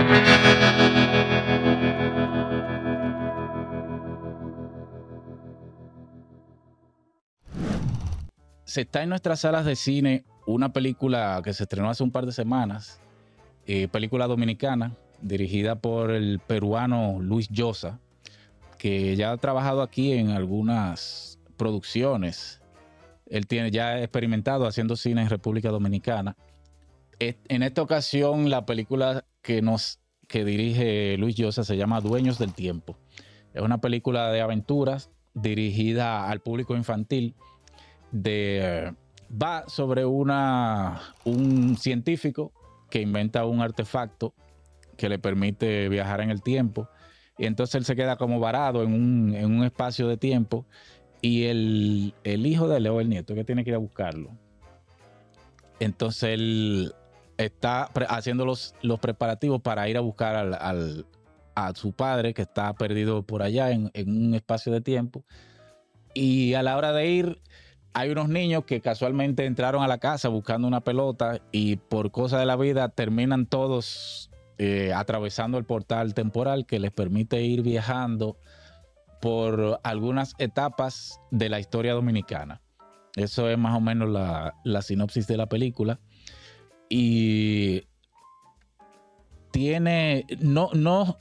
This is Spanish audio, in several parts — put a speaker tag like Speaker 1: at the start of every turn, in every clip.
Speaker 1: Se está en nuestras salas de cine una película que se estrenó hace un par de semanas, película dominicana, dirigida por el peruano Luis Llosa, que ya ha trabajado aquí en algunas producciones. Él ya experimentado haciendo cine en República Dominicana. En esta ocasión, la película que dirige Luis Llosa se llama Dueños del Tiempo. Es una película de aventuras dirigida al público infantil. Va sobre un científico que inventa un artefacto que le permite viajar en el tiempo, y entonces él se queda como varado en un espacio de tiempo, y el hijo de él, o el nieto, que tiene que ir a buscarlo. Entonces él está haciendo los preparativos para ir a buscar a su padre, que está perdido por allá en un espacio de tiempo, y a la hora de ir hay unos niños que casualmente entraron a la casa buscando una pelota, y por cosa de la vida terminan todos atravesando el portal temporal que les permite ir viajando por algunas etapas de la historia dominicana. Eso es más o menos la sinopsis de la película. Y no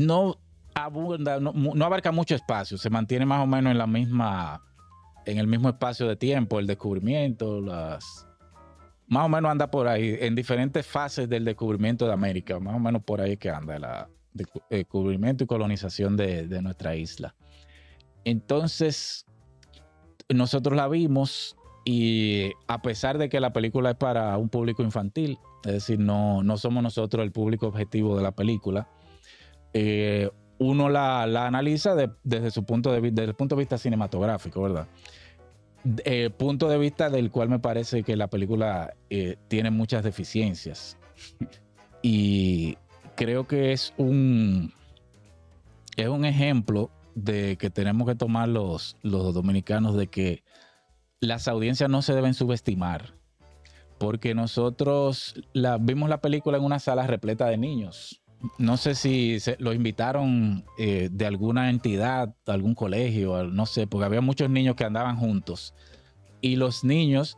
Speaker 1: abarca mucho espacio, se mantiene más o menos en el mismo espacio de tiempo, el descubrimiento, más o menos anda por ahí, en diferentes fases del descubrimiento de América, más o menos por ahí que anda el descubrimiento y colonización de nuestra isla. Entonces, nosotros la vimos, y a pesar de que la película es para un público infantil, es decir, no somos nosotros el público objetivo de la película, uno la analiza desde el punto de vista cinematográfico, ¿verdad? Punto de vista del cual me parece que la película tiene muchas deficiencias. Y creo que es un ejemplo de que tenemos que tomar los dominicanos, de que las audiencias no se deben subestimar. Porque nosotros vimos la película en una sala repleta de niños. No sé si los invitaron de alguna entidad, algún colegio, no sé, porque había muchos niños que andaban juntos. Y los niños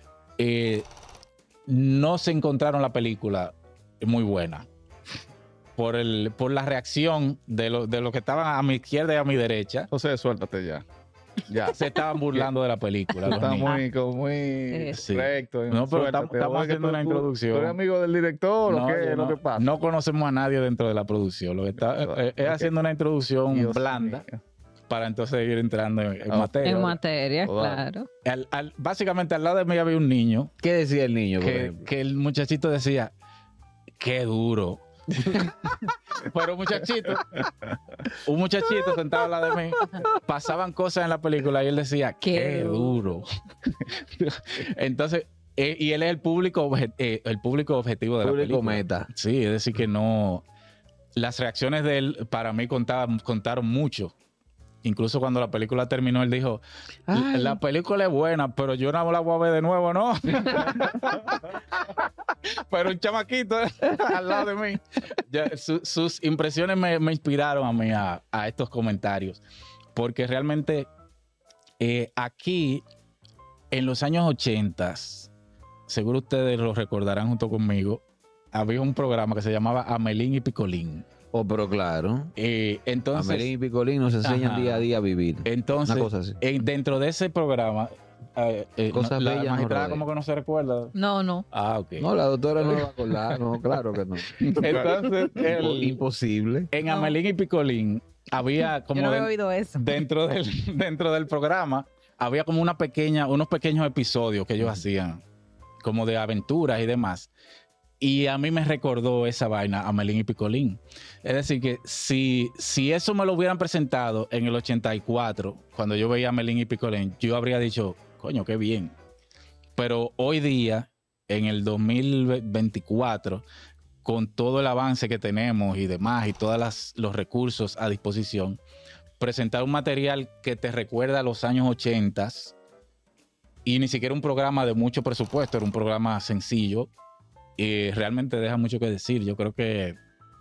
Speaker 1: no se encontraron la película muy buena. Por la reacción de lo que estaban a mi izquierda y a mi derecha.
Speaker 2: José, suéltate ya. Ya.
Speaker 1: Se estaban burlando de la película.
Speaker 2: Está muy correcto.
Speaker 1: No, pero estamos haciendo una introducción.
Speaker 2: ¿Tú eres amigo del director o qué? ¿Lo que pasa?
Speaker 1: No conocemos a nadie dentro de la producción. Lo que está es haciendo una introducción blanda para entonces ir entrando en materia.
Speaker 3: En materia, claro.
Speaker 1: Básicamente al lado de mí había un niño.
Speaker 4: ¿Qué decía el niño?
Speaker 1: Que el muchachito decía, qué duro. Pero un muchachito sentado al lado de mí, pasaban cosas en la película y él decía, qué duro. Entonces, y él es el público objetivo de la película.
Speaker 4: Meta.
Speaker 1: Sí, es decir que no, las reacciones de él para mí contaron mucho. Incluso cuando la película terminó, él dijo, la película es buena, pero yo no la voy a ver de nuevo, ¿no? Pero un chamaquito al lado de mí. Sus impresiones me inspiraron a mí a estos comentarios. Porque realmente aquí, en los años 80, seguro ustedes lo recordarán junto conmigo, había un programa que se llamaba Amelín y Picolín.
Speaker 4: Oh, pero claro.
Speaker 1: Entonces,
Speaker 4: Amelín y Picolín nos enseñan día a día a vivir.
Speaker 1: Entonces,
Speaker 4: una cosa así.
Speaker 1: Dentro de ese programa,
Speaker 4: Cosas
Speaker 1: la
Speaker 4: bellas
Speaker 1: magistrada como que no se recuerda.
Speaker 3: No.
Speaker 1: Ah, ok.
Speaker 4: No, la doctora no va a acordar. No, claro que no.
Speaker 1: Entonces,
Speaker 4: imposible.
Speaker 1: En Amelín y Picolín había como
Speaker 3: yo no he oído eso.
Speaker 1: dentro del programa había como unos pequeños episodios que ellos hacían, como de aventuras y demás. Y a mí me recordó esa vaina, Amelín y Picolín. Es decir, que si eso me lo hubieran presentado en el 84, cuando yo veía Amelín y Picolín, yo habría dicho, coño, qué bien. Pero hoy día, en el 2024, con todo el avance que tenemos y demás, y todos los recursos a disposición, presentar un material que te recuerda a los años 80, y ni siquiera un programa de mucho presupuesto, era un programa sencillo, y realmente deja mucho que decir. Yo creo que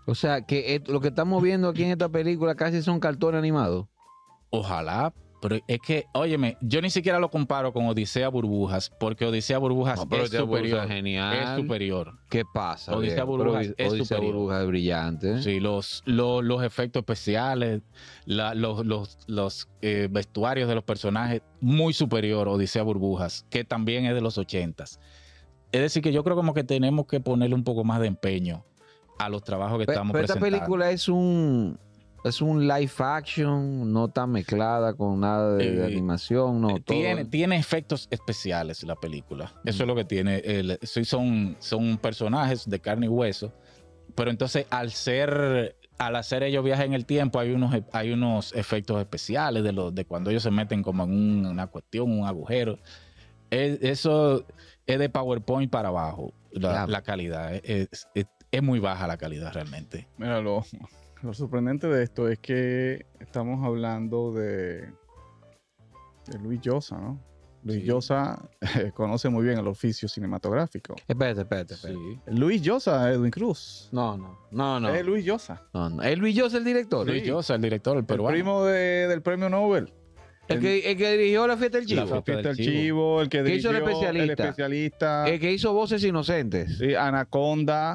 Speaker 4: O sea, que lo que estamos viendo aquí en esta película casi son cartones animados.
Speaker 1: Ojalá, pero es que, óyeme, yo ni siquiera lo comparo con Odisea Burbujas, porque Odisea Burbujas
Speaker 4: No, pero
Speaker 1: es
Speaker 4: Odisea Burbujas
Speaker 1: superior.
Speaker 4: es genial.
Speaker 1: Es superior.
Speaker 4: ¿Qué pasa?
Speaker 1: Odisea
Speaker 4: viejo?
Speaker 1: Burbujas
Speaker 4: Pero
Speaker 1: es
Speaker 4: Odisea
Speaker 1: superior.
Speaker 4: Burbujas es brillante.
Speaker 1: Sí, los efectos especiales, los vestuarios de los personajes, muy superior a Odisea Burbujas, que también es de los 80s. Es decir, que yo creo como que tenemos que ponerle un poco más de empeño a los trabajos que estamos
Speaker 4: Pero esta
Speaker 1: presentando.
Speaker 4: película es un live action, no está mezclada con nada de animación, no.
Speaker 1: Tiene efectos especiales la película. Eso es lo que tiene. Son personajes de carne y hueso. Pero entonces, al hacer ellos viajes en el tiempo, hay unos efectos especiales de cuando ellos se meten como en una cuestión, un agujero. Eso es de PowerPoint para abajo. La calidad. Es muy baja la calidad realmente.
Speaker 2: Mira, lo sorprendente de esto es que estamos hablando de Luis Llosa, ¿no? Luis Llosa conoce muy bien el oficio cinematográfico.
Speaker 4: Espérate.
Speaker 1: Sí.
Speaker 2: Luis Llosa, Edwin Cruz.
Speaker 4: No.
Speaker 2: Es Luis Llosa.
Speaker 4: No. ¿Es Luis Llosa el director?
Speaker 1: Luis Llosa, el director, el peruano.
Speaker 2: El primo del premio Nobel.
Speaker 4: El que dirigió La Fiesta del Chivo.
Speaker 1: La
Speaker 2: Fiesta del Chivo, el que
Speaker 4: ¿Qué hizo
Speaker 2: dirigió
Speaker 4: el
Speaker 2: El Especialista.
Speaker 4: El que hizo Voces Inocentes.
Speaker 2: Sí, Anaconda.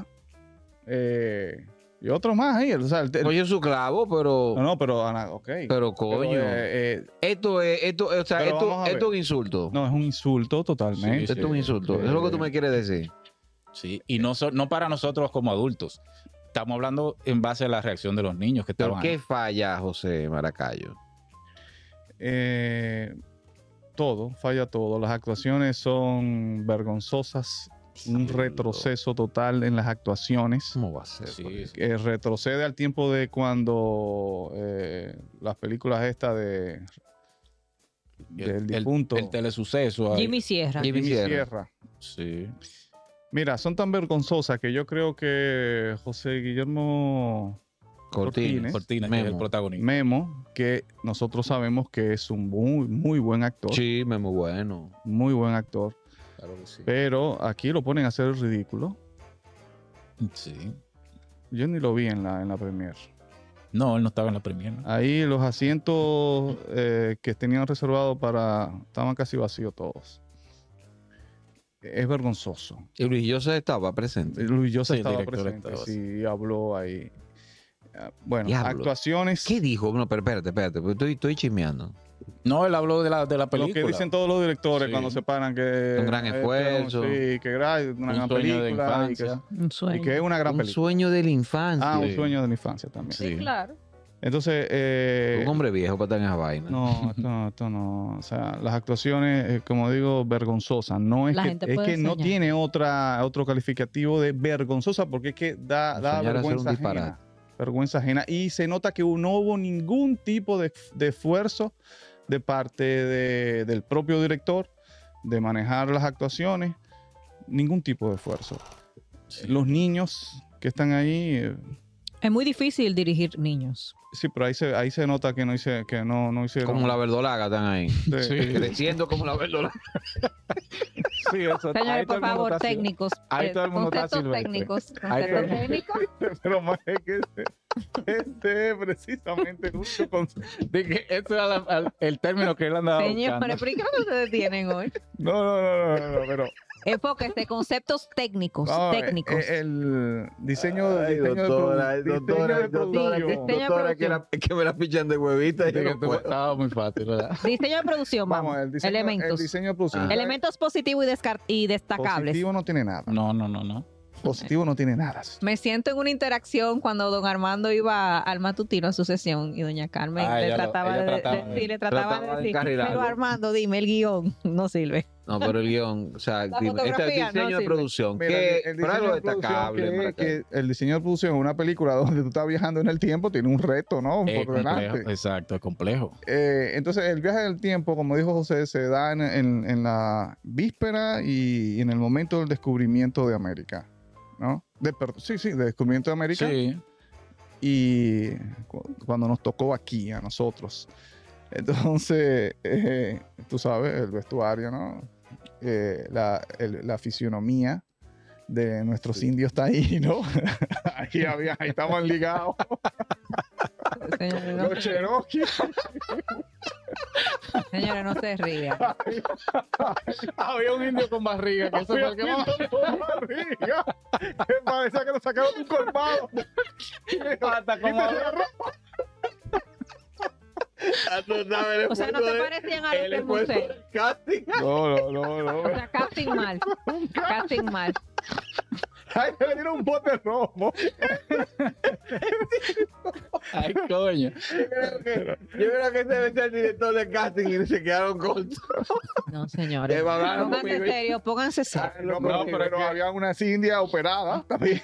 Speaker 2: Y otros más ahí. O sea,
Speaker 4: Oye, su clavo, pero...
Speaker 2: No, pero ok.
Speaker 4: Pero coño. Esto es un insulto.
Speaker 2: No, es un insulto totalmente.
Speaker 1: Sí,
Speaker 4: Esto es un insulto. Eso es lo que tú me quieres decir.
Speaker 1: Sí, y no para nosotros como adultos. Estamos hablando en base a la reacción de los niños que
Speaker 4: ¿Pero
Speaker 1: estaban
Speaker 4: qué
Speaker 1: ahí.
Speaker 4: falla, José Maracayo?
Speaker 2: Falla todo. Las actuaciones son vergonzosas. Un retroceso total en las actuaciones.
Speaker 4: ¿Cómo va a ser?
Speaker 1: Sí, sí.
Speaker 2: Retrocede al tiempo de cuando las películas estas del difunto
Speaker 1: El telesuceso. ahí.
Speaker 3: Jimmy Sierra.
Speaker 4: Jimmy
Speaker 2: Sierra.
Speaker 1: Sí.
Speaker 2: Mira, son tan vergonzosas que yo creo que José Guillermo
Speaker 4: Cortines.
Speaker 1: Cortina, que es el
Speaker 4: Memo.
Speaker 1: protagonista.
Speaker 2: Memo, que nosotros sabemos que es un muy, muy buen actor.
Speaker 4: Sí, Memo, bueno.
Speaker 2: Muy buen actor.
Speaker 4: Claro que sí.
Speaker 2: Pero aquí lo ponen a hacer el ridículo.
Speaker 1: Sí.
Speaker 2: Yo ni lo vi en la premier.
Speaker 1: No, él no estaba en la premier. ¿no?
Speaker 2: Ahí los asientos que tenían reservados estaban casi vacíos todos. Es vergonzoso.
Speaker 4: Y Luis Llosa estaba presente.
Speaker 2: Luis Llosa
Speaker 1: Sí, el
Speaker 2: estaba
Speaker 1: director
Speaker 2: presente,
Speaker 1: estaba,
Speaker 2: sí, habló ahí. Bueno,
Speaker 4: Diablo.
Speaker 2: actuaciones.
Speaker 4: ¿Qué dijo? No, pero espérate, porque estoy chismeando.
Speaker 1: No, él habló de la película.
Speaker 2: Lo que dicen todos los directores
Speaker 1: Sí.
Speaker 2: cuando se paran que
Speaker 4: Un gran esfuerzo.
Speaker 2: sí, que una gran
Speaker 1: sueño de
Speaker 2: película y
Speaker 1: infancia.
Speaker 3: Un
Speaker 2: que
Speaker 3: sueño.
Speaker 2: es una gran
Speaker 4: Un
Speaker 2: película.
Speaker 4: sueño de la infancia.
Speaker 2: Un
Speaker 1: Sí.
Speaker 2: sueño de la infancia también.
Speaker 3: Sí,
Speaker 1: Sí.
Speaker 3: claro.
Speaker 2: Entonces,
Speaker 4: Un hombre viejo para estar en esa vaina.
Speaker 2: no, esto no. O sea, las actuaciones, como digo, vergonzosas. No es
Speaker 3: La
Speaker 2: que,
Speaker 3: gente
Speaker 2: es
Speaker 3: puede
Speaker 2: que no
Speaker 3: soñar.
Speaker 2: tiene otro calificativo de vergonzosa porque es que da
Speaker 4: Soñar hacer un
Speaker 2: vergüenza
Speaker 4: disparate.
Speaker 2: ajena. Vergüenza ajena. Y se nota que no hubo ningún tipo de esfuerzo de parte del propio director de manejar las actuaciones. Ningún tipo de esfuerzo.
Speaker 1: Sí.
Speaker 2: Los niños que están ahí,
Speaker 3: Es muy difícil dirigir niños.
Speaker 2: sí, pero ahí se nota que no hicieron.
Speaker 4: Como la verdolaga están ahí.
Speaker 2: Sí.
Speaker 4: Creciendo como la verdolaga.
Speaker 1: Sí, eso.
Speaker 3: Señores, por favor, técnicos.
Speaker 1: ahí todo el mundo está
Speaker 3: conceptos
Speaker 1: silvestre.
Speaker 3: técnicos.
Speaker 1: Ahí todo
Speaker 3: Conceptos
Speaker 1: el mundo-
Speaker 3: técnicos.
Speaker 2: Pero más es que este es precisamente justo con...
Speaker 1: Dije, ese era el término que él andaba
Speaker 3: Señores,
Speaker 1: buscando.
Speaker 3: ¿pero qué es lo que ustedes tienen hoy?
Speaker 2: No, pero...
Speaker 3: Enfóquese, conceptos técnicos.
Speaker 2: No,
Speaker 3: técnicos.
Speaker 2: El diseño
Speaker 4: Ay,
Speaker 2: diseño
Speaker 4: doctora,
Speaker 2: de
Speaker 4: doctora,
Speaker 2: producción.
Speaker 3: Diseño de
Speaker 4: doctora,
Speaker 3: producción.
Speaker 4: que me la pichan de huevita y yo
Speaker 1: Dije,
Speaker 4: no puedo.
Speaker 1: estaba muy fácil, ¿verdad?
Speaker 3: Diseño de producción, vamos.
Speaker 2: Vamos, el
Speaker 3: Elementos.
Speaker 2: diseño de producción.
Speaker 3: Elementos positivos y destacables.
Speaker 2: Positivo no tiene nada.
Speaker 1: No.
Speaker 2: Positivo no tiene nada.
Speaker 3: Me siento en una interacción cuando don Armando iba al matutino a su sesión y doña Carmen
Speaker 1: Ah,
Speaker 3: le
Speaker 1: ella
Speaker 3: trataba
Speaker 1: ella
Speaker 3: de
Speaker 1: trataba
Speaker 3: decir,
Speaker 4: trataba de
Speaker 3: decir,
Speaker 4: encarrilarlo.
Speaker 3: pero Armando, dime, el guión no sirve.
Speaker 4: No, pero el guión, o sea,
Speaker 3: La
Speaker 4: dime, este
Speaker 3: fotografía no
Speaker 4: diseño de
Speaker 3: sirve.
Speaker 4: producción,
Speaker 2: Mira,
Speaker 4: que
Speaker 2: el
Speaker 4: pero
Speaker 2: diseño
Speaker 4: algo
Speaker 2: de producción
Speaker 4: destacable.
Speaker 2: que
Speaker 4: Maracayo.
Speaker 2: el diseño de producción en una película donde tú estás viajando en el tiempo tiene un reto, ¿no? Por
Speaker 1: Complejo,
Speaker 2: delante.
Speaker 1: exacto, es complejo.
Speaker 2: Entonces, el viaje del tiempo, como dijo José, se da en la víspera y en el momento del descubrimiento de América, ¿no? de descubrimiento de América
Speaker 1: Sí,
Speaker 2: y cuando nos tocó aquí a nosotros. Entonces, tú sabes, el vestuario, ¿no? La fisionomía, de nuestros indios taínos. Ahí estaban ligados
Speaker 3: Señores,
Speaker 2: los Cherokee.
Speaker 3: señores, no se rían.
Speaker 1: Había un indio con barriga, que eso fue el que más...
Speaker 2: barriga. Parecía que lo sacaron de un colmado.
Speaker 1: Hasta como...
Speaker 3: O sea, no se parecían a los del museo.
Speaker 2: No.
Speaker 3: O sea, casting mal. Casting mal.
Speaker 2: Ay, le dieron un bote rojo.
Speaker 1: Ay, coño.
Speaker 5: Yo creo que ese debe ser el director de casting y se quedaron cortos.
Speaker 3: No, señores.
Speaker 5: Hablaron
Speaker 3: Pónganse
Speaker 5: conmigo.
Speaker 3: serio, pónganse serio.
Speaker 2: No, pero había unas indias operadas también.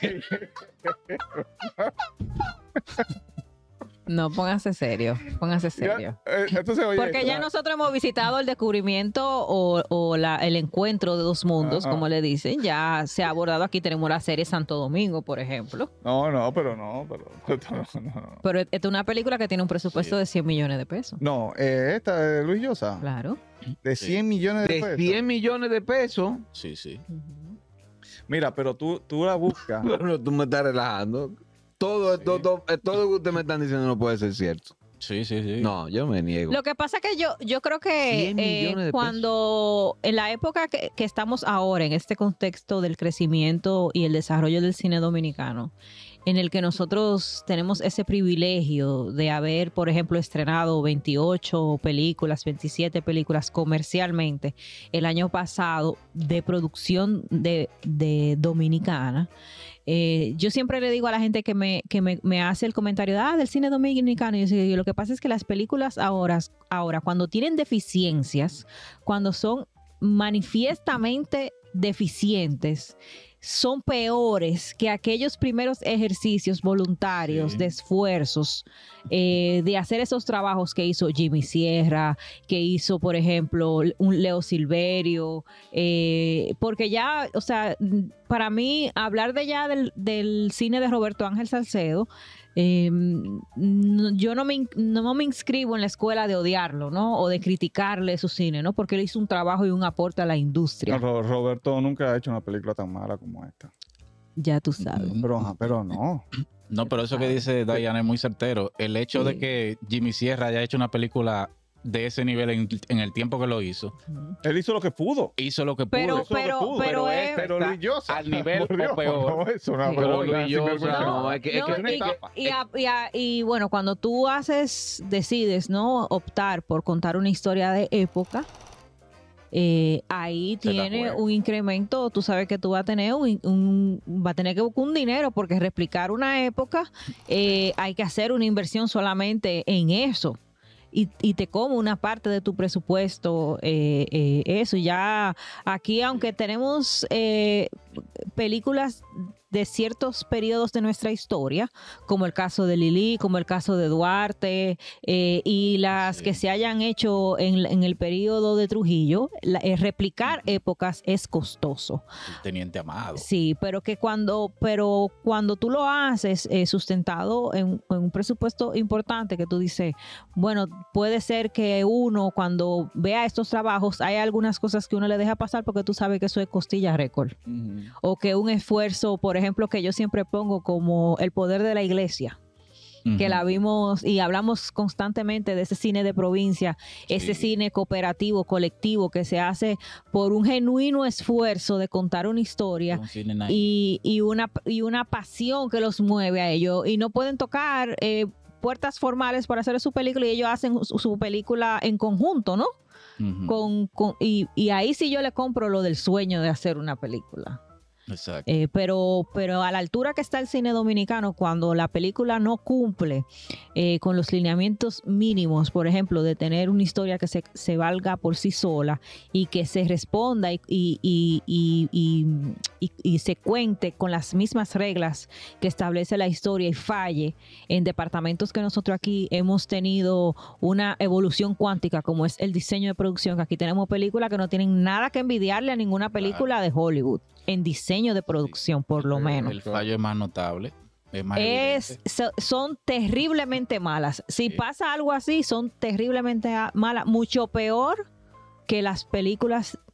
Speaker 3: No, pónganse serio. Pónganse serio.
Speaker 2: Entonces, oye,
Speaker 3: Porque ya nosotros hemos visitado el descubrimiento o el encuentro de dos mundos, como le dicen. Ya se ha abordado aquí. Tenemos la serie Santo Domingo, por ejemplo.
Speaker 2: pero
Speaker 3: Pero esta es una película que tiene un presupuesto de 100 millones de pesos.
Speaker 2: no, esta de Luis Llosa,
Speaker 3: Claro.
Speaker 2: de 100 millones de
Speaker 4: De
Speaker 2: pesos.
Speaker 4: 100 millones de pesos.
Speaker 5: Sí, sí.
Speaker 2: Mira, pero tú la buscas.
Speaker 4: Pero tú me estás relajando. Todo que ustedes me están diciendo no puede ser cierto.
Speaker 1: Sí.
Speaker 4: No, yo me niego.
Speaker 3: Lo que pasa es que yo creo
Speaker 4: 100 millones
Speaker 3: que
Speaker 4: de
Speaker 3: cuando en la época que estamos ahora, en este contexto del crecimiento y el desarrollo del cine dominicano, en el que nosotros tenemos ese privilegio de haber, por ejemplo, estrenado 28 películas, 27 películas comercialmente el año pasado de producción de dominicana. Yo siempre le digo a la gente que me hace el comentario del cine dominicano, y lo que pasa es que las películas ahora cuando tienen deficiencias, cuando son manifiestamente deficientes, son peores que aquellos primeros ejercicios voluntarios de esfuerzos de hacer esos trabajos que hizo Jimmy Sierra, que hizo, por ejemplo, un Leo Silverio, porque ya, o sea, para mí hablar de ya del cine de Roberto Ángel Salcedo, yo no me inscribo en la escuela de odiarlo, ¿no? O de criticarle su cine, ¿no? Porque él hizo un trabajo y un aporte a la industria.
Speaker 2: No, Roberto nunca ha hecho una película tan mala como esta.
Speaker 3: Ya tú sabes.
Speaker 2: Pero no.
Speaker 1: No, pero eso que dice Diana es muy certero. El hecho de que Jimmy Sierra haya hecho una película de ese nivel en el tiempo que lo hizo,
Speaker 2: Él hizo lo que pudo.
Speaker 1: hizo lo que
Speaker 3: Pero-
Speaker 1: pudo.
Speaker 2: Pero Luis Llosa,
Speaker 1: al nivel
Speaker 2: por Dios,
Speaker 1: o peor.
Speaker 2: no, eso no,
Speaker 3: Sí.
Speaker 2: pero
Speaker 4: Luis Llosa, no, es que
Speaker 3: No,
Speaker 2: es una etapa.
Speaker 3: y bueno, cuando tú decides, ¿no? Optar por contar una historia de época, ahí
Speaker 2: Se la
Speaker 3: tiene
Speaker 2: juega.
Speaker 3: un incremento. Tú sabes que tú vas a tener va a tener que buscar un dinero, porque replicar una época, hay que hacer una inversión solamente en eso. Y te come una parte de tu presupuesto eso. Ya aquí, aunque tenemos películas de ciertos periodos de nuestra historia, como el caso de Lili, como el caso de Duarte, y las que se hayan hecho en el periodo de Trujillo, replicar épocas es costoso.
Speaker 1: El Teniente Amado.
Speaker 3: Sí, pero cuando tú lo haces sustentado en un presupuesto importante, que tú dices, bueno, puede ser que uno cuando vea estos trabajos hay algunas cosas que uno le deja pasar porque tú sabes que eso es costilla récord, o que un esfuerzo, por ejemplo, que yo siempre pongo como El poder de la iglesia, que la vimos y hablamos constantemente de ese cine de provincia, ese cine cooperativo, colectivo, que se hace por un genuino esfuerzo de contar una historia
Speaker 1: Un cine nice.
Speaker 3: y una pasión que los mueve a ellos, y no pueden tocar puertas formales para hacer su película, y ellos hacen su película en conjunto, ¿no? Y ahí sí yo le compro lo del sueño de hacer una película.
Speaker 1: Exacto.
Speaker 3: Pero a la altura que está el cine dominicano, cuando la película no cumple con los lineamientos mínimos, por ejemplo, de tener una historia que se valga por sí sola y que se responda y se cuente con las mismas reglas que establece la historia, y falle en departamentos que nosotros aquí hemos tenido una evolución cuántica, como es el diseño de producción, que aquí tenemos películas que no tienen nada que envidiarle a ninguna película de Hollywood en diseño de producción, por lo menos.
Speaker 1: El fallo es más notable. Es más evidente.
Speaker 3: Son terriblemente malas. Si pasa algo así, son terriblemente malas. Mucho peor que las películas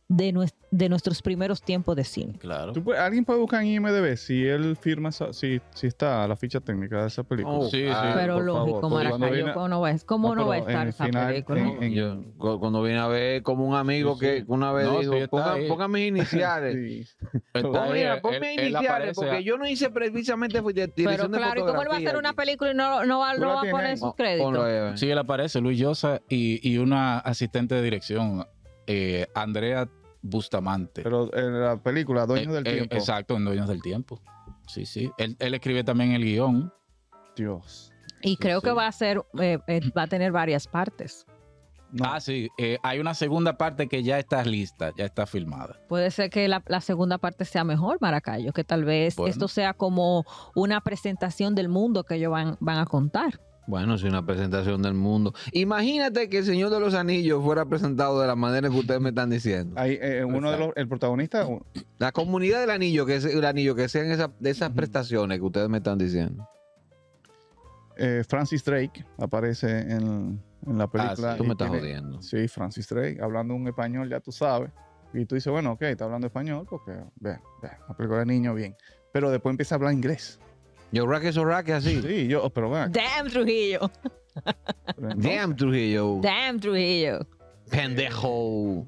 Speaker 3: de nuestros primeros tiempos de cine.
Speaker 1: Claro.
Speaker 2: Alguien puede buscar en IMDb si él firma, si está la ficha técnica de esa película.
Speaker 4: Oh,
Speaker 1: Sí, sí.
Speaker 3: Pero
Speaker 2: por
Speaker 3: lógico,
Speaker 2: favor, porque cuando
Speaker 3: Maracayo,
Speaker 2: viene-
Speaker 3: ¿cómo no
Speaker 2: pero
Speaker 3: va a estar
Speaker 2: en
Speaker 3: esa
Speaker 2: final,
Speaker 3: película?
Speaker 4: Cuando vine a ver como un amigo
Speaker 1: Sí, sí.
Speaker 4: que una vez
Speaker 1: No,
Speaker 4: dijo,
Speaker 1: sí, está ahí.
Speaker 4: pongan mis iniciales.
Speaker 2: Sí.
Speaker 1: Está ahí,
Speaker 4: Mira,
Speaker 1: él-
Speaker 4: ponme
Speaker 1: él
Speaker 4: iniciales,
Speaker 1: aparece
Speaker 4: porque
Speaker 1: a-
Speaker 4: yo no hice precisamente dirección
Speaker 3: Pero
Speaker 4: de
Speaker 3: claro, ¿y cómo él va a hacer una
Speaker 4: aquí.
Speaker 3: película y no va
Speaker 2: Tú la
Speaker 3: a
Speaker 2: tienes
Speaker 3: poner
Speaker 2: ahí.
Speaker 3: sus
Speaker 4: Ponlo
Speaker 3: créditos?
Speaker 4: ahí.
Speaker 1: Sí, él aparece, Luis Llosa y una asistente de dirección, Andrea Bustamante.
Speaker 2: Pero en la película, Dueños del Tiempo.
Speaker 1: Exacto, en Dueños del Tiempo. Sí, sí. Él escribe también el guión.
Speaker 2: Dios.
Speaker 3: Y
Speaker 1: Sí,
Speaker 3: creo que
Speaker 1: sí.
Speaker 3: va a ser, va a tener varias partes.
Speaker 2: No.
Speaker 1: Ah, sí. Hay una segunda parte que ya está lista, ya está filmada.
Speaker 3: Puede ser que la segunda parte sea mejor, Maracayo, que tal vez
Speaker 1: Bueno.
Speaker 3: esto sea como una presentación del mundo que ellos van a contar.
Speaker 4: Bueno, es una presentación del mundo. Imagínate que el Señor de los Anillos fuera presentado de la manera que ustedes me están diciendo.
Speaker 2: Hay uno de los, el protagonista,
Speaker 4: La comunidad del anillo, que es el anillo, que sean de esas prestaciones que ustedes me están diciendo.
Speaker 2: Francis Drake, aparece en la película.
Speaker 1: sí.
Speaker 4: Tú
Speaker 2: y
Speaker 4: me estás
Speaker 2: tiene-
Speaker 4: jodiendo.
Speaker 2: Sí, Francis Drake, hablando un español, ya tú sabes. Y tú dices, bueno, ok, está hablando español, porque, vean, la película de niño, bien. Pero después empieza a hablar inglés.
Speaker 4: Yo raque así.
Speaker 2: Sí, pero vean.
Speaker 3: Damn Trujillo,
Speaker 4: Damn Trujillo.
Speaker 3: damn Trujillo.
Speaker 4: Pendejo.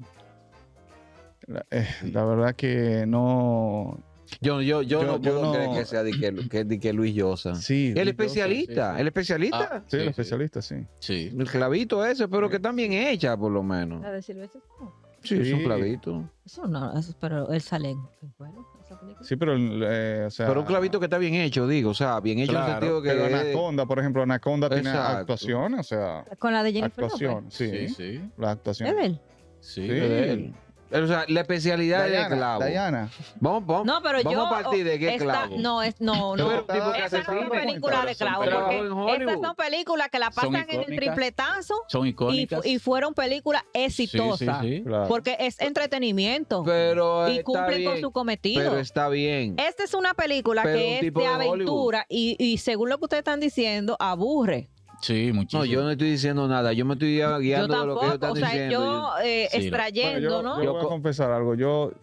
Speaker 2: La verdad que no.
Speaker 4: Yo no puedo
Speaker 2: no-
Speaker 4: creer que sea de que Luis Llosa.
Speaker 2: Sí.
Speaker 4: El
Speaker 2: Luis
Speaker 4: especialista,
Speaker 1: sí, sí.
Speaker 4: el especialista.
Speaker 1: Ah,
Speaker 2: Sí, el
Speaker 1: Sí,
Speaker 2: especialista, sí.
Speaker 1: Sí.
Speaker 4: El clavito ese, pero que están bien hecha, por lo menos.
Speaker 3: La de Silvestre Stallone.
Speaker 4: Sí, es un
Speaker 2: Sí.
Speaker 4: clavito.
Speaker 3: Eso no, pero él sale en bueno, esa película.
Speaker 2: Sí, pero, o sea.
Speaker 4: Pero un clavito que está bien hecho, digo. O sea, bien hecho en el
Speaker 1: Claro,
Speaker 4: sentido que.
Speaker 2: Pero Anaconda, por ejemplo, Anaconda tiene
Speaker 4: Exacto.
Speaker 2: actuaciones, o sea,
Speaker 3: Con la de Jennifer
Speaker 2: actuación,
Speaker 3: Lopez.
Speaker 2: sí,
Speaker 1: Sí, sí.
Speaker 2: la
Speaker 3: ¿Es
Speaker 2: actuación.
Speaker 3: de él?
Speaker 1: Sí.
Speaker 2: Sí.
Speaker 4: de él. O sea, la especialidad es el clavo.
Speaker 2: Diana.
Speaker 4: Vamos
Speaker 3: No, pero
Speaker 4: vamos
Speaker 3: yo.
Speaker 4: a partir de qué
Speaker 3: esta-
Speaker 4: clavo.
Speaker 3: No, no.
Speaker 4: Pero tipo que
Speaker 3: Esa no
Speaker 4: hace
Speaker 3: es una
Speaker 4: cine.
Speaker 3: película de
Speaker 1: Son
Speaker 3: clavo,
Speaker 1: películas.
Speaker 3: porque
Speaker 4: Trabajo en Hollywood.
Speaker 3: estas son películas que la
Speaker 1: Son
Speaker 3: pasan en el
Speaker 1: icónicas.
Speaker 3: tripletazo
Speaker 1: Son
Speaker 3: y,
Speaker 1: icónicas.
Speaker 3: y fueron películas exitosas.
Speaker 1: Sí, sí, sí.
Speaker 2: Claro.
Speaker 3: Porque es entretenimiento
Speaker 4: Pero
Speaker 3: y
Speaker 4: está
Speaker 3: cumplen con
Speaker 4: bien,
Speaker 3: su cometido.
Speaker 4: Pero está bien.
Speaker 3: Esta es una película
Speaker 4: Pero un
Speaker 3: que es
Speaker 4: tipo
Speaker 3: de
Speaker 4: de
Speaker 3: aventura y según lo que ustedes están diciendo, aburre.
Speaker 1: Sí, muchísimo.
Speaker 4: No, yo no estoy diciendo nada. Yo me estoy
Speaker 3: Yo
Speaker 4: guiando de lo que ellos
Speaker 3: tampoco,
Speaker 4: están
Speaker 3: o sea,
Speaker 4: diciendo.
Speaker 3: yo
Speaker 1: Sí, no.
Speaker 3: extrayendo,
Speaker 2: Bueno,
Speaker 3: ¿no?
Speaker 2: yo voy a confesar algo.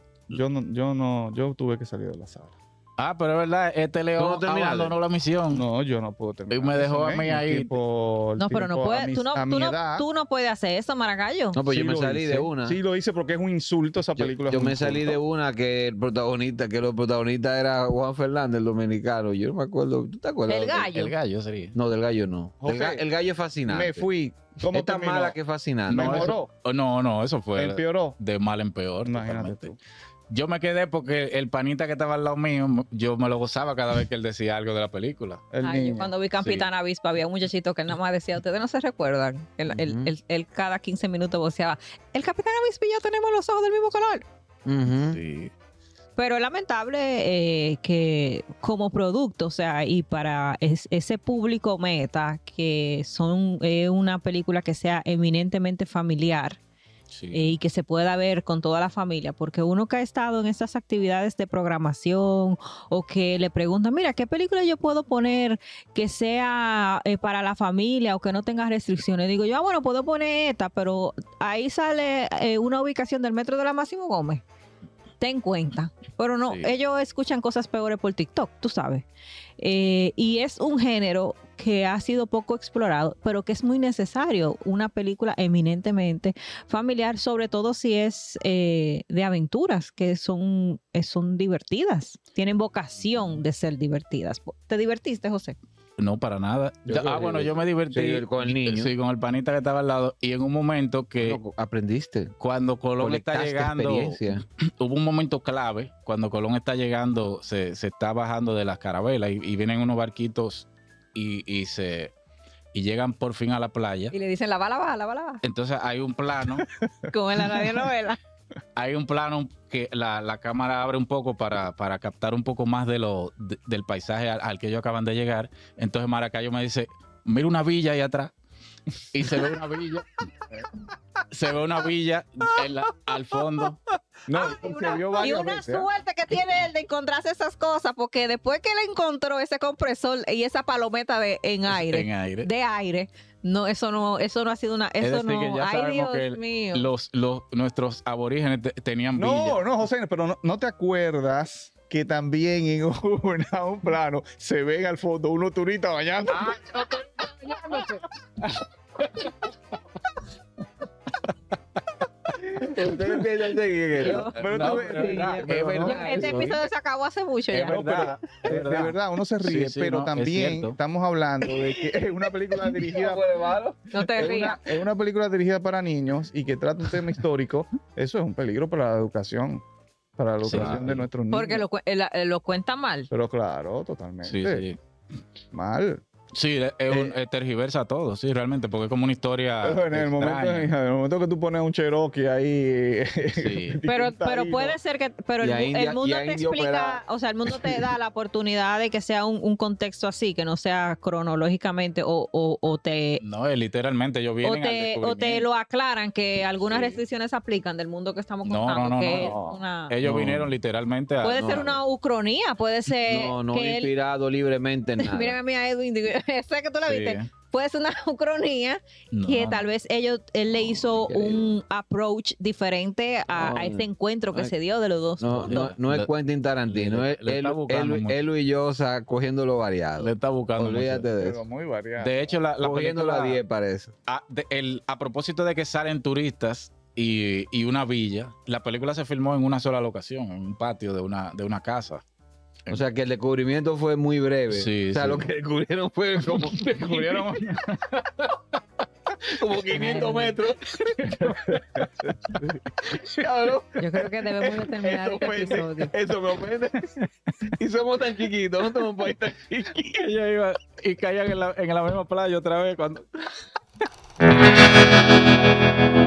Speaker 2: Yo tuve que salir de la sala.
Speaker 1: Ah, pero es verdad, este
Speaker 4: ¿Cómo
Speaker 1: León
Speaker 4: terminaste?
Speaker 1: abandonó la misión.
Speaker 2: No, yo no puedo terminar.
Speaker 1: Y me dejó
Speaker 2: eso,
Speaker 1: a mí
Speaker 2: men.
Speaker 1: ahí.
Speaker 3: No, pero no puedes,
Speaker 2: a mi edad,
Speaker 3: tú no puedes hacer eso, Maragallo.
Speaker 4: No, pues
Speaker 2: sí
Speaker 4: yo me
Speaker 2: lo
Speaker 4: salí
Speaker 2: hice.
Speaker 4: de una.
Speaker 2: Sí, lo hice porque es un insulto esa película.
Speaker 4: Yo
Speaker 2: es un
Speaker 4: me salí
Speaker 2: insulto.
Speaker 4: de una que los protagonistas era Juan Fernández, el dominicano. Yo no me acuerdo. ¿Tú te acuerdas?
Speaker 3: El gallo.
Speaker 1: El gallo sería.
Speaker 4: No, del gallo no.
Speaker 2: José,
Speaker 4: El gallo es fascinante.
Speaker 2: Me fui. ¿Cómo
Speaker 4: Es tan
Speaker 2: terminó?
Speaker 4: mala que es fascinante.
Speaker 2: Mejoró.
Speaker 1: No, eso fue
Speaker 2: Empeoró.
Speaker 1: de mal en peor.
Speaker 2: Imagínate
Speaker 1: totalmente.
Speaker 2: tú.
Speaker 1: Yo me quedé porque el panita que estaba al lado mío, yo me lo gozaba cada vez que él decía algo de la película.
Speaker 2: El
Speaker 3: Ay, yo
Speaker 2: niño.
Speaker 3: cuando vi Capitán Avispa había un muchachito que nada más decía, ustedes no se recuerdan. Él cada 15 minutos voceaba, el Capitán Avispa y yo tenemos los ojos del mismo color.
Speaker 4: Ujú.
Speaker 1: Sí.
Speaker 3: Pero es lamentable que como producto, o sea, y para ese público meta, que son una película que sea eminentemente familiar,
Speaker 1: Sí.
Speaker 3: y que se pueda ver con toda la familia, porque uno que ha estado en estas actividades de programación o que le preguntan, mira, ¿qué película yo puedo poner que sea para la familia o que no tenga restricciones? Digo yo, bueno, puedo poner esta, pero ahí sale una ubicación del metro de la Máximo Gómez. Ten en cuenta. Pero no,
Speaker 1: Sí.
Speaker 3: ellos escuchan cosas peores por TikTok, tú sabes. Y es un género que ha sido poco explorado, pero que es muy necesario. Una película eminentemente familiar, sobre todo si es de aventuras, que son divertidas. Tienen vocación de ser divertidas. ¿Te divertiste, José?
Speaker 1: No, para nada. Bueno, yo me divertí.
Speaker 4: Sí, con el niño.
Speaker 1: Sí, con el panita que estaba al lado. Y en un momento que
Speaker 4: No, aprendiste.
Speaker 1: cuando Colón está
Speaker 4: Colectaste
Speaker 1: llegando,
Speaker 4: experiencia.
Speaker 1: hubo un momento clave, cuando Colón está llegando, se está bajando de las carabelas y vienen unos barquitos y llegan por fin a la playa.
Speaker 3: Y le dicen, la bala.
Speaker 1: Entonces hay un plano,
Speaker 3: Como en la radionovela.
Speaker 1: hay un plano que la cámara abre un poco para captar un poco más del paisaje al que ellos acaban de llegar. Entonces Maracayo me dice, mira una villa ahí atrás. Y se ve una villa. Se ve una villa al fondo.
Speaker 2: No,
Speaker 3: Y
Speaker 2: se vio varias
Speaker 3: una
Speaker 2: veces, ¿eh?
Speaker 3: suerte que tiene él de encontrarse esas cosas, porque después que él encontró ese compresor y esa palometa en aire,
Speaker 1: En aire.
Speaker 3: de aire, No, eso no ha sido una,
Speaker 1: Es
Speaker 3: eso
Speaker 1: decir, que
Speaker 3: no,
Speaker 1: ya
Speaker 3: ay
Speaker 1: sabemos
Speaker 3: Dios
Speaker 1: que
Speaker 3: mío.
Speaker 1: nuestros aborígenes tenían
Speaker 2: No,
Speaker 1: villa.
Speaker 2: no, José, pero no te acuerdas que también en un plano se ven al fondo unos turistas bañando.
Speaker 5: Ustedes piensan seguir eso.
Speaker 3: Yo-
Speaker 2: Pero
Speaker 1: No,
Speaker 2: tú
Speaker 1: pero
Speaker 2: ves-
Speaker 1: es verdad,
Speaker 2: pero
Speaker 1: es
Speaker 2: no,
Speaker 1: verdad.
Speaker 3: Este episodio se acabó hace mucho
Speaker 1: Es
Speaker 3: ya.
Speaker 1: verdad, es
Speaker 2: de verdad, uno se ríe,
Speaker 1: Sí, sí,
Speaker 2: pero
Speaker 1: no, es
Speaker 2: también
Speaker 1: cierto.
Speaker 2: estamos hablando de que es una película dirigida
Speaker 3: No te rías.
Speaker 2: es una película dirigida para niños y que trata un tema histórico. Eso es un peligro para la educación, para la
Speaker 1: Sí.
Speaker 2: educación de nuestros niños.
Speaker 3: Porque lo cuenta mal.
Speaker 2: Pero claro, totalmente.
Speaker 1: Sí, sí.
Speaker 2: Mal.
Speaker 1: Sí, tergiversa todo, sí, realmente, porque es como una historia.
Speaker 2: Pero en el momento,
Speaker 1: extraña.
Speaker 2: en el momento que tú pones un Cherokee ahí.
Speaker 1: Sí.
Speaker 3: Pero
Speaker 2: etiquetadito,
Speaker 3: puede ser que, pero
Speaker 4: Y
Speaker 3: el,
Speaker 4: a
Speaker 3: mu-
Speaker 4: India-
Speaker 3: el mundo
Speaker 4: y a
Speaker 3: te
Speaker 4: Indio
Speaker 3: explica,
Speaker 4: Pera.
Speaker 3: o sea, el mundo te da la oportunidad de que sea un contexto así, que no sea cronológicamente o te
Speaker 1: No, es literalmente, ellos
Speaker 3: o
Speaker 1: vienen al
Speaker 3: te, o te
Speaker 1: descubrimiento.
Speaker 3: lo aclaran que algunas
Speaker 1: Sí.
Speaker 3: restricciones se aplican del mundo que estamos
Speaker 1: No,
Speaker 3: contando,
Speaker 1: no,
Speaker 3: que
Speaker 2: no.
Speaker 3: es una...
Speaker 1: Ellos
Speaker 4: No.
Speaker 1: vinieron literalmente a.
Speaker 3: Puede
Speaker 4: no.
Speaker 3: ser una ucronía, puede ser
Speaker 4: No
Speaker 3: que él...
Speaker 4: inspirado libremente en nada.
Speaker 3: Miren a mí a Edwin, digo, sé que tú la
Speaker 1: Sí.
Speaker 3: viste. Puede ser una ucronía
Speaker 1: No.
Speaker 3: que tal vez él le hizo
Speaker 4: increíble.
Speaker 3: un approach diferente a
Speaker 4: No,
Speaker 3: ese encuentro que
Speaker 4: no,
Speaker 3: se dio de los dos
Speaker 4: No,
Speaker 3: mundos.
Speaker 4: no es
Speaker 1: Le-
Speaker 4: Quentin Tarantino,
Speaker 1: le
Speaker 4: es
Speaker 1: está buscando mucho.
Speaker 4: él y yo cogiendo lo variado.
Speaker 1: Le está buscando.
Speaker 4: Olvídate
Speaker 1: mucho.
Speaker 4: de
Speaker 2: Pero
Speaker 4: eso.
Speaker 2: muy variado.
Speaker 1: De hecho, la
Speaker 4: Cogiendo
Speaker 1: película,
Speaker 4: la 10 parece.
Speaker 1: a propósito de que salen turistas y una villa, la película se filmó en una sola locación, en un patio de una casa.
Speaker 4: O sea que el descubrimiento fue muy breve.
Speaker 1: Sí,
Speaker 4: o sea,
Speaker 1: sí.
Speaker 4: lo que descubrieron fue como,
Speaker 1: Descubrieron
Speaker 4: como 500 metros. Cabrón,
Speaker 3: Yo creo que debemos de terminar
Speaker 4: eso,
Speaker 3: este episodio.
Speaker 4: eso me ofende. Y somos tan chiquitos, no somos un país tan chiquito.
Speaker 1: ella iba y caían en la misma playa otra vez cuando